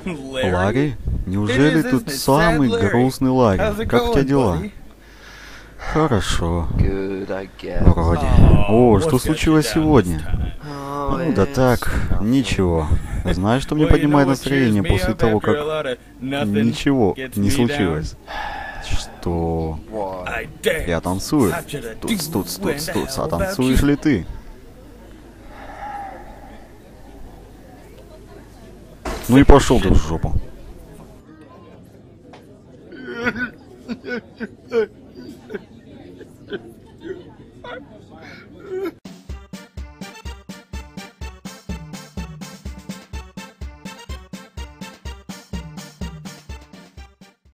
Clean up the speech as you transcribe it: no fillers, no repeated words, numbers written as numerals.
Ларри? Неужели тут самый грустный Ларри? Как у тебя дела? Хорошо. Вроде. О, что случилось сегодня? Ну да так, ничего. Знаешь, что мне поднимает настроение после того, как ничего не случилось? Что? Я танцую. Туц, а танцуешь ли ты? Ну и пошел ты в жопу.